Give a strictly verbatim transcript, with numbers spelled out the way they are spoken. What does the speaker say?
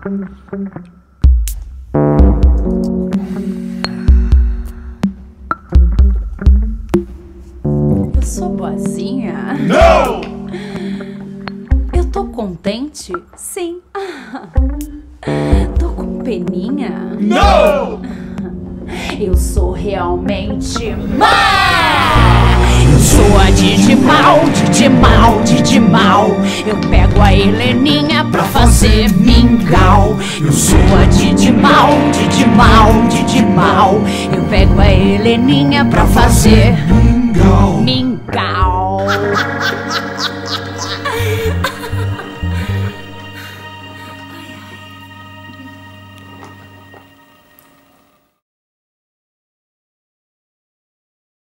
Eu sou boazinha? Não! Eu tô contente? Sim. Tô com peninha? Não! Eu sou realmente má! Eu sou a Didi Mal, Didi Mal, Didi Mal. Eu pego a Heleninha pra fazer mingau. Eu sou a Didi Mal, Didi Mal, Didi Mal. Eu pego a Heleninha pra fazer mingau.